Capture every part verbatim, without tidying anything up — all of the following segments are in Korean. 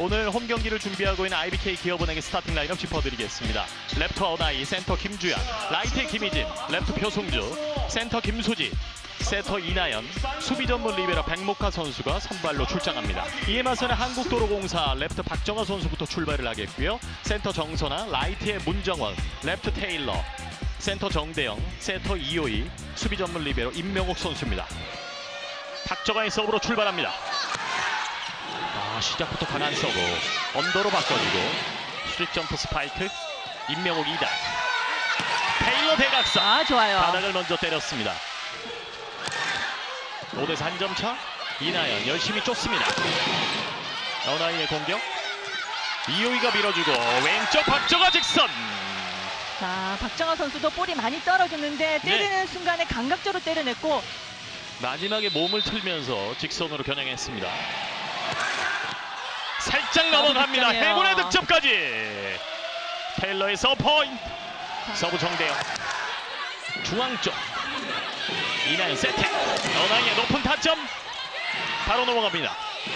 오늘 홈 경기를 준비하고 있는 아이비케이 기업은행의 스타팅 라인업 짚어드리겠습니다. 레프트 어나이, 센터 김주현, 라이트 김희진, 레프트 표승주, 센터 김수지, 세터 이나연, 수비 전문 리베로 백목화 선수가 선발로 출장합니다. 이에 맞서는 한국도로공사 레프트 박정아 선수부터 출발을 하겠고요. 센터 정선아, 라이트의 문정원, 레프트 테일러, 센터 정대영, 세터 이호이, 수비 전문 리베로 임명옥 선수입니다. 박정아의 서브로 출발합니다. 아, 시작부터 강한 서브, 언더로 바꿔주고 스트릿 점프 스파이크, 임명옥 이 단, 테일러 대각선. 아, 좋아요. 바닥을 먼저 때렸습니다. 오 대 사 한 점 차. 이나연 열심히 쫓습니다. 어나이의 공격, 이호이가 밀어주고 왼쪽 박정아 직선. 자, 박정아 선수도 볼이 많이 떨어졌는데 때리는 네. 순간에 감각적으로 때려냈고 마지막에 몸을 틀면서 직선으로 겨냥했습니다. 살짝 넘어갑니다. 득점이에요. 해군의 득점까지. 테일러의 서브 포인트. 서브 정대영. 중앙 쪽. 이나연 세팅. 어나이의 높은 타점. 바로 넘어갑니다.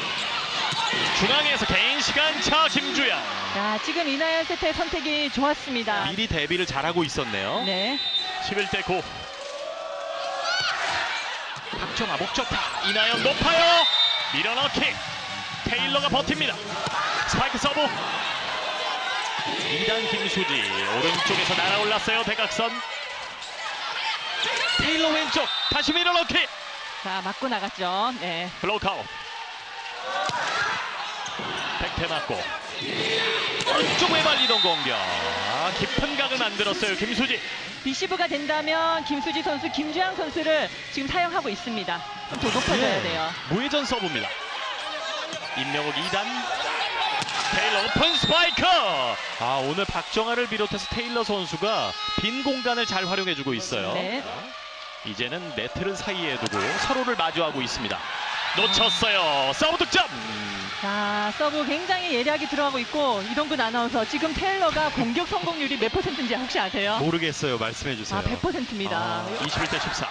중앙에서 개인 시간차 김주현. 자, 지금 이나연 세트의 선택이 좋았습니다. 미리 대비를 잘하고 있었네요. 네. 십일 대 구. 박정아 목적타. 이나연 높아요. 밀어넣기. 테일러가 버팁니다. 스파이크 서브. 이 단 김수지 오른쪽에서 날아올랐어요. 대각선. 테일러 왼쪽 다시 밀어넣기. 자, 맞고 나갔죠. 네. 블로크아웃. 백태 맞고 오른쪽 외발리던 공격. 아, 깊은 각을 만들었어요. 김수지. 리시브가 된다면 김수지 선수, 김주영 선수를 지금 사용하고 있습니다. 좀 더 높아져야 네. 돼요. 무회전 서브입니다. 임명옥 이 단. 테일러 오픈 스파이크. 아, 오늘 박정아를 비롯해서 테일러 선수가 빈 공간을 잘 활용해주고 있어요. 네. 이제는 네트를 사이에 두고 서로를 마주하고 있습니다. 놓쳤어요. 서브 득점. 자, 서브 굉장히 예리하게 들어가고 있고, 이동근 아나운서 지금 테일러가 공격 성공률이 몇 퍼센트인지 혹시 아세요? 모르겠어요. 말씀해주세요. 아, 백 퍼센트입니다. 아, 이십일 대 십사.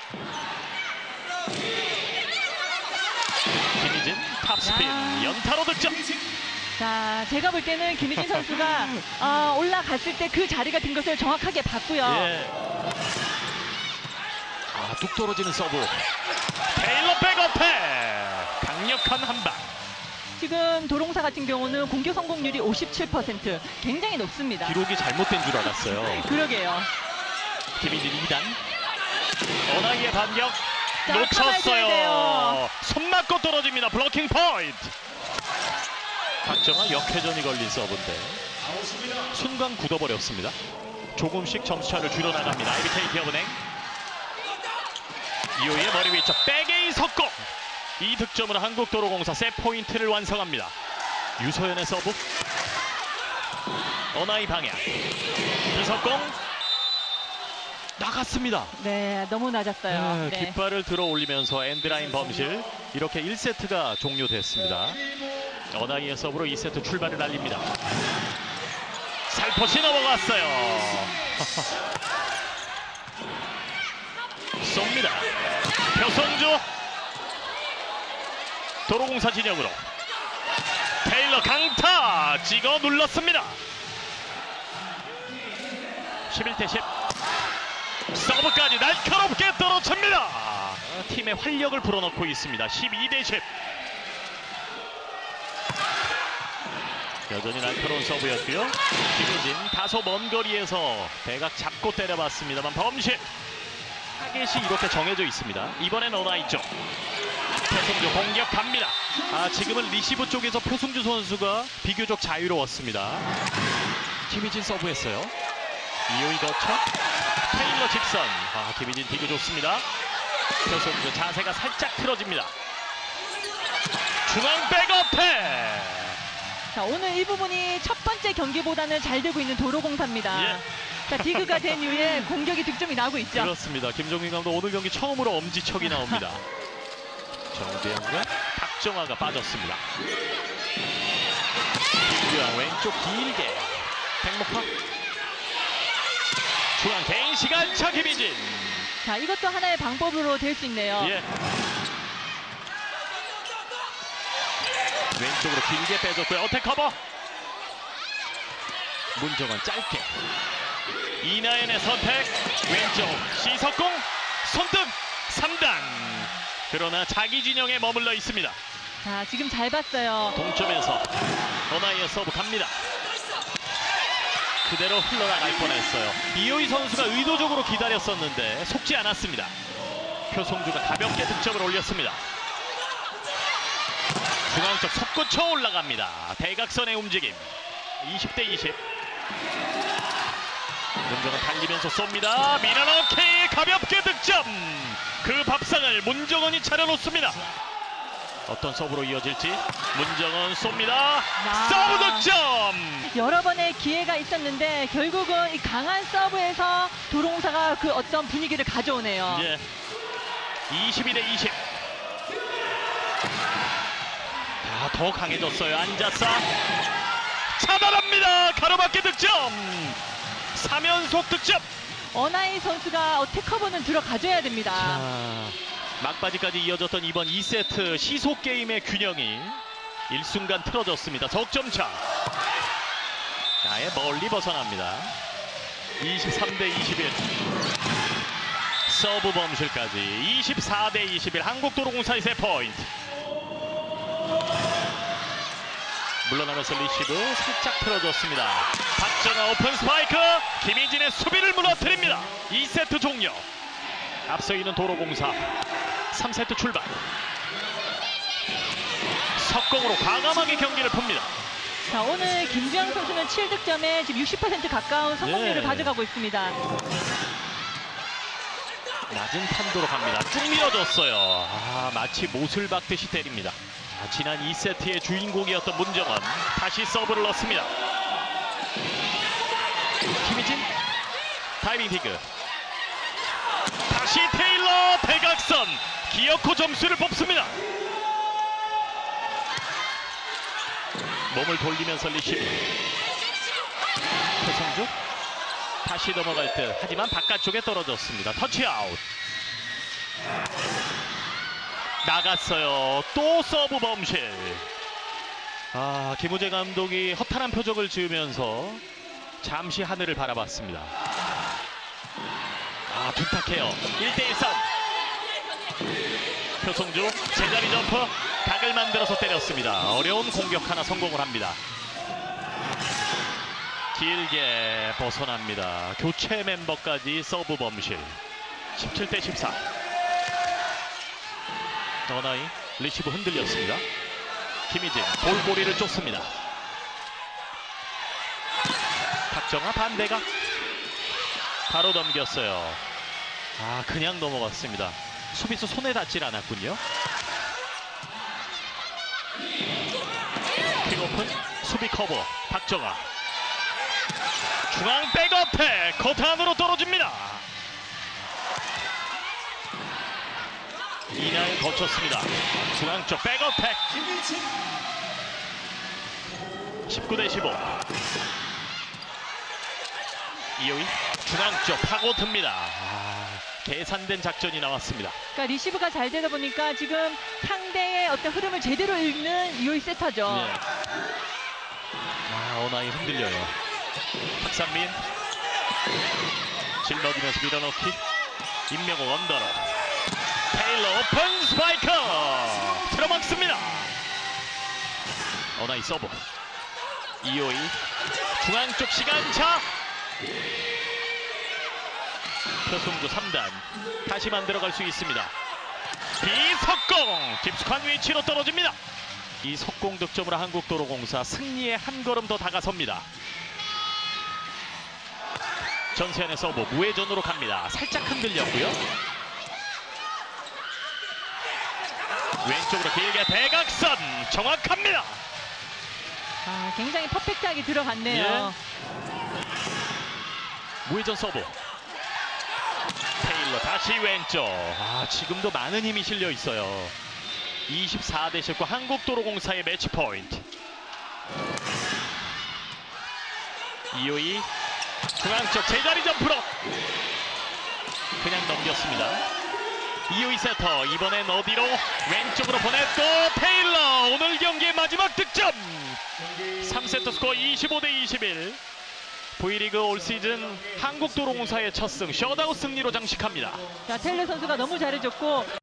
김희진 탑스핀 야. 연타로 득점. 자, 제가 볼 때는 김희진 선수가 어, 올라갔을 때 그 자리가 된 것을 정확하게 봤고요. 예. 아, 뚝 떨어지는 서브. 테일러 백어택. 강력한 한방. 지금 도롱사 같은 경우는 공격 성공률이 오십칠 퍼센트, 굉장히 높습니다. 기록이 잘못된 줄 알았어요. 그러게요. 김희진 이 단. 어나이의 반격. 자, 참아줘야 돼요. 놓쳤어요. 손 맞고 떨어집니다. 블로킹 포인트. 박정아 역회전이 걸린 서브인데 순간 굳어버렸습니다. 조금씩 점수차를 줄여나갑니다. 아이비케이 기업은행. 이호이의 머리 위쪽 백에이 석공. 이 득점으로 한국도로공사 세 포인트를 완성합니다. 유서연의 서브. 어나이 방향. 이석공 나갔습니다. 네, 너무 낮았어요. 네, 네. 깃발을 들어 올리면서 엔드라인 범실. 이렇게 일 세트가 종료됐습니다. 어나이의 서브로 이 세트 출발을 날립니다. 살포시 넘어갔어요. 쏩니다. 표성주. 도로공사 진영으로 테일러 강타 찍어 눌렀습니다. 십일 대 십. 서브까지 날카롭게 떨어집니다. 팀의 활력을 불어넣고 있습니다. 십이 대 십. 여전히 날카로운 서브였고요. 김우진 다소 먼 거리에서 대각 잡고 때려봤습니다만 범실. 타겟이 이렇게 정해져 있습니다. 이번엔 어나이 쪽. 표승주 공격 갑니다. 아, 지금은 리시브 쪽에서 표승주 선수가 비교적 자유로웠습니다. 김희진 서브했어요. 이호이 거쳐. 테일러 직선. 아, 김희진 디그 좋습니다. 표승주 자세가 살짝 틀어집니다. 중앙 백어택. 자, 오늘 이 부분이 첫 번째 경기보다는 잘 되고 있는 도로공사입니다. 예. 자, 디그가 된 이후에 공격이 득점이 나오고 있죠. 그렇습니다. 김종민 감독 오늘 경기 처음으로 엄지척이 나옵니다. 정대영과 박정아가 빠졌습니다. 김주영 왼쪽 길게. 백목화. 중앙 개인 시간차 김희진. 자, 이것도 하나의 방법으로 될 수 있네요. 예. 왼쪽으로 길게 빼줬고요. 어택 커버. 문정원 짧게. 이나연의 선택. 왼쪽 시석공 손등 삼 단. 그러나 자기 진영에 머물러 있습니다. 자, 지금 잘 봤어요. 동점에서 어나이의 서브 갑니다. 그대로 흘러나갈 뻔했어요. 이호희 선수가 의도적으로 기다렸었는데 속지 않았습니다. 표송주가 가볍게 득점을 올렸습니다. 중앙 쪽 속구 쳐 올라갑니다. 대각선의 움직임. 이십 대 이십. 문정은 달리면서 쏩니다. 밀어넣기 가볍게 득점. 그 밥상을 문정원이 차려놓습니다. 어떤 서브로 이어질지. 문정원 쏩니다. 아. 서브 득점. 여러 번의 기회가 있었는데 결국은 이 강한 서브에서 도로공사가 그 어떤 분위기를 가져오네요. 예. 이십이 대 이십. 아, 더 강해졌어요. 앉았어. 차단합니다. 가로막기 득점. 삼 연속 득점. 어나이 선수가 어택 커버는 들어가줘야 됩니다. 자, 막바지까지 이어졌던 이번 이 세트 시속 게임의 균형이 일순간 틀어졌습니다. 석점차. 아예 멀리 벗어납니다. 이십삼 대 이십일. 서브 범실까지 이십사 대 이십일. 한국도로공사의 세 포인트. 물러나면서 리시브 살짝 틀어졌습니다. 박정아 오픈 스파이크. 김희진의 수비를 무너뜨립니다. 이 세트 종료. 앞서 있는 도로공사. 삼 세트 출발. 석공으로 과감하게 경기를 풉니다. 자, 오늘 김주영 선수는 칠 득점에 지금 육십 퍼센트 가까운 성공률을 예. 가져가고 있습니다. 낮은 탄도로 갑니다. 쭉 밀어줬어요. 아, 마치 못을 박듯이 때립니다. 자, 지난 이 세트의 주인공이었던 문정원. 다시 서브를 넣습니다. 김희진 다이빙 디그. 다시 테일러 대각선. 기어코 점수를 뽑습니다. 몸을 돌리면서 리시브. 표성주 다시 넘어갈 듯. 하지만 바깥쪽에 떨어졌습니다. 터치아웃. 나갔어요. 또 서브 범실. 아, 김우재 감독이 허탈한 표정을 지으면서 잠시 하늘을 바라봤습니다. 아, 둔탁해요. 일 대 일 선. 표성주 제자리 점프. 각을 만들어서 때렸습니다. 어려운 공격 하나 성공을 합니다. 길게 벗어납니다. 교체 멤버까지 서브 범실. 십칠 대 십사. 어나이 리시브 흔들렸습니다. 김희진 볼고리를 쫓습니다. 박정아 반대가 바로 넘겼어요. 아, 그냥 넘어갔습니다. 수비수 손에 닿질 않았군요. 킥오픈 수비 커버. 박정아 중앙 백어택. 코트 안으로 떨어집니다. 이나연 거쳤습니다. 중앙 쪽 백어택. 십구 대 십오. 이호희 중앙 쪽 파고듭니다. 아, 계산된 작전이 나왔습니다. 그러니까 리시브가 잘 되다 보니까 지금 상대의 어떤 흐름을 제대로 읽는 이호희 세터죠. 네. 아, 어나이 흔들려요. 박상민 짊어지면서 밀어넣기. 임명옥 언더로. 테일러 오픈 스파이크. 틀어막습니다. 어나이 서브. 이호희 중앙 쪽 시간차. 표송주 삼 단. 다시 만들어갈 수 있습니다. 비석공. 깊숙한 위치로 떨어집니다. 이 석공 득점으로 한국도로공사 승리에 한 걸음 더 다가섭니다. 전세현의 서브 무회전으로 갑니다. 살짝 흔들렸고요. 왼쪽으로 길게 대각선. 정확합니다. 아, 굉장히 퍼펙트하게 들어갔네요. 예. 무회전 서브. 테일러 다시 왼쪽. 아, 지금도 많은 힘이 실려 있어요. 이십사 대 십구 한국도로공사의 매치 포인트. 이호희 중앙 쪽 제자리 점프로 그냥 넘겼습니다. 이호희 세터 이번엔 어디로? 왼쪽으로 보냈고 테일러 오늘 경기의 마지막 삼 세트 스코어 이십오 대 이십일. V리그 올 시즌 한국도로공사의 첫 승 셧아웃 승리로 장식합니다. 자, 테일러 선수가 너무 잘해줬고